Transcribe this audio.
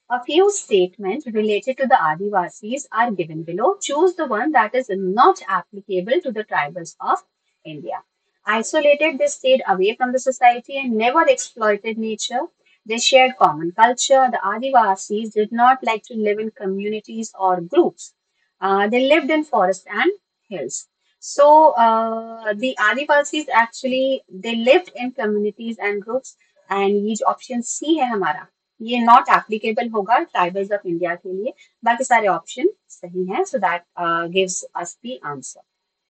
A few statements related to the Adivasis are given below. Choose the one that is not applicable to the tribals of India. Isolated, they stayed away from the society and never exploited nature. They shared common culture. The Adivasis did not like to live in communities or groups. They lived in forest and hills. So the Adivasis actually they lived in communities and groups. And ये जो option C है हमारा ये not applicable होगा tribals of India के लिए बाकी सारे ऑप्शन सही हैं so that gives us the answer